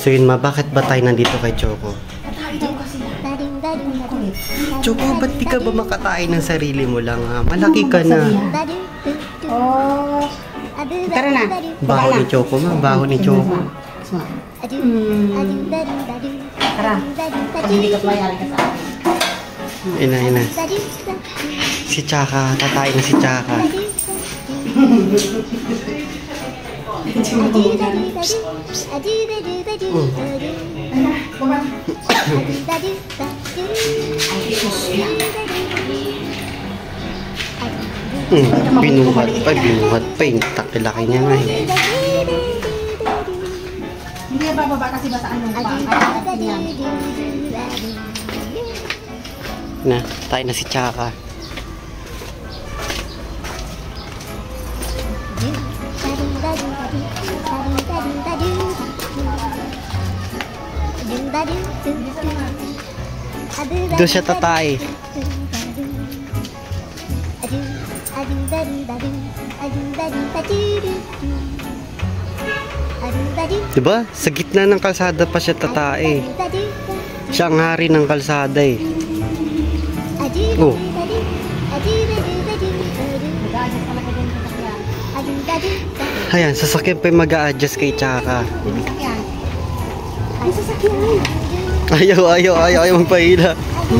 So yun ma, bakit ba tayo nandito kay Choco? Tatay daw kasi. Choco, ba't di ka ba makatae ng sarili mo lang ha? Malaki ka na. Oh. Tara na. Baho ni Choco ma, baho ni Choco. Tara. Pag hindi ka mayari ka sa akin. Ina. Si Chaka, tatae na si Chaka. Binuhat pa yung takilaki niya nga eh. Hindi ba bababa kasi basaan yung pang. Na, tayo na si Chaka. Doon siya tatay. Diba? Sa gitna ng kalsada pa siya tatay. Siya ang hari ng kalsada eh. Oh. Ayan, sasakyan pa yung mag-a-adjust kay Chaka. Ayaw magpahila.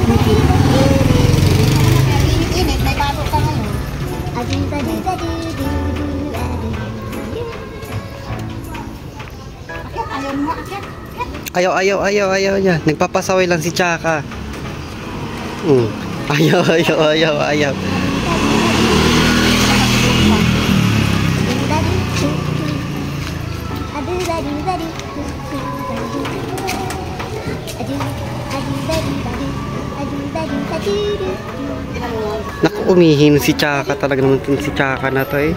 Ayaw niya. Nagpapasaway lang si Chaka. Ayaw. Naku, umihin si Chaka. Talaga naman si Chaka na to eh.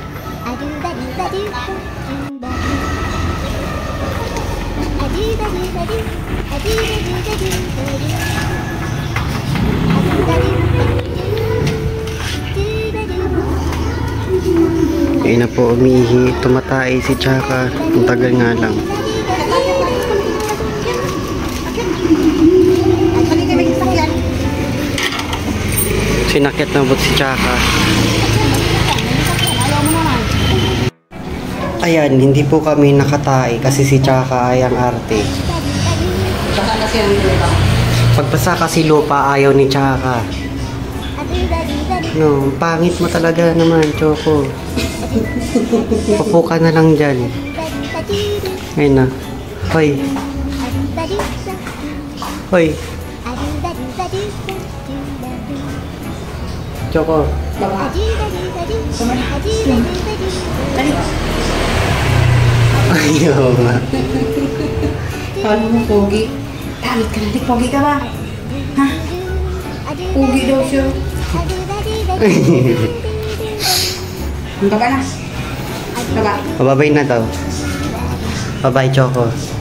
Ayun na po, umihi. Tumatay si Chaka. Ang tagal nga lang. Sinakit na bot si Chaka. Ayan, hindi po kami nakatay kasi si Chaka ay ang arte. Pagpasa kasi lupa, ayaw ni Chaka. No, pangit mo talaga naman, Choco. Upo ka na lang dyan. Ayun na. Hoy. Choco. Ayaw nga. Paano mo, Pogi? Damit ka na, Pogi ka ba? Ha? Pogi daw siya. Baba na. Baba. Babay na daw. Babay, Choco.